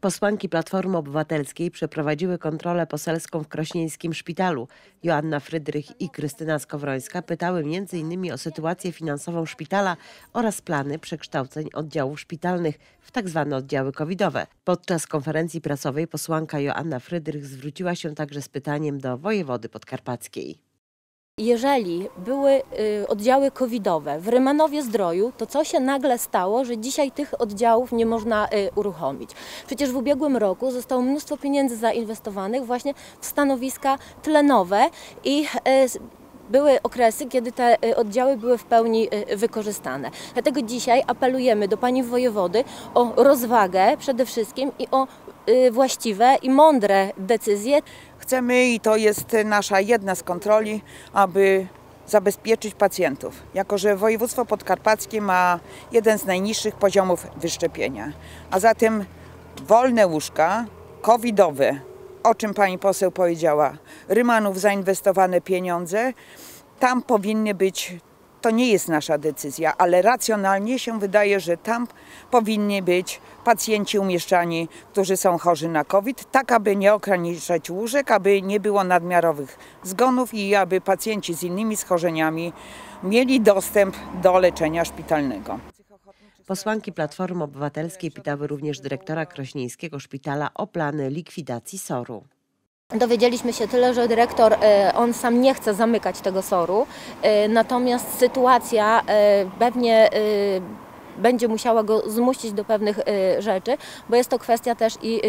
Posłanki Platformy Obywatelskiej przeprowadziły kontrolę poselską w krośnieńskim szpitalu. Joanna Frydrych i Krystyna Skowrońska pytały m.in. o sytuację finansową szpitala oraz plany przekształceń oddziałów szpitalnych w tzw. oddziały covidowe. Podczas konferencji prasowej posłanka Joanna Frydrych zwróciła się także z pytaniem do wojewody podkarpackiej. Jeżeli były oddziały covidowe w Rymanowie-Zdroju, to co się nagle stało, że dzisiaj tych oddziałów nie można uruchomić? Przecież w ubiegłym roku zostało mnóstwo pieniędzy zainwestowanych właśnie w stanowiska tlenowe i były okresy, kiedy te oddziały były w pełni wykorzystane. Dlatego dzisiaj apelujemy do pani wojewody o rozwagę przede wszystkim i o właściwe i mądre decyzje. Chcemy, i to jest nasza jedna z kontroli, aby zabezpieczyć pacjentów. Jako że województwo podkarpackie ma jeden z najniższych poziomów wyszczepienia, a zatem wolne łóżka covidowe, o czym pani poseł powiedziała, Rymanów zainwestowane pieniądze, tam powinny być. To nie jest nasza decyzja, ale racjonalnie się wydaje, że tam powinni być pacjenci umieszczani, którzy są chorzy na COVID, tak aby nie ograniczać łóżek, aby nie było nadmiarowych zgonów i aby pacjenci z innymi schorzeniami mieli dostęp do leczenia szpitalnego. Posłanki Platformy Obywatelskiej pytały również dyrektora krośnieńskiego szpitala o plany likwidacji SOR-u. Dowiedzieliśmy się tyle, że dyrektor, on sam nie chce zamykać tego SOR-u, natomiast sytuacja pewnie będzie musiała go zmusić do pewnych rzeczy, bo jest to kwestia też i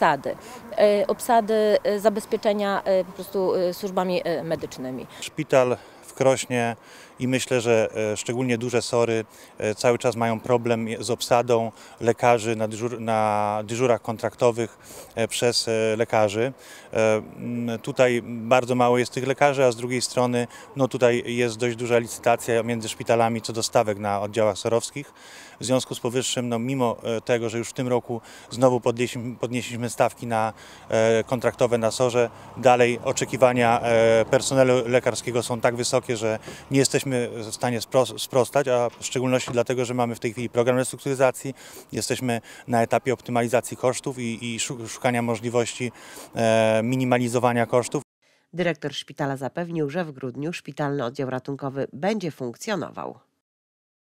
obsady zabezpieczenia po prostu służbami medycznymi. Szpital w Krośnie i myślę, że szczególnie duże SOR-y cały czas mają problem z obsadą lekarzy na dyżurach kontraktowych przez lekarzy. Tutaj bardzo mało jest tych lekarzy, a z drugiej strony no tutaj jest dość duża licytacja między szpitalami co do stawek na oddziałach SOR-owskich. W związku z powyższym, no mimo tego, że już w tym roku znowu podnieśliśmy stawki kontraktowe na SOR-ze, dalej oczekiwania personelu lekarskiego są tak wysokie, że nie jesteśmy w stanie sprostać, a w szczególności dlatego, że mamy w tej chwili program restrukturyzacji, jesteśmy na etapie optymalizacji kosztów i szukania możliwości minimalizowania kosztów. Dyrektor szpitala zapewnił, że w grudniu szpitalny oddział ratunkowy będzie funkcjonował.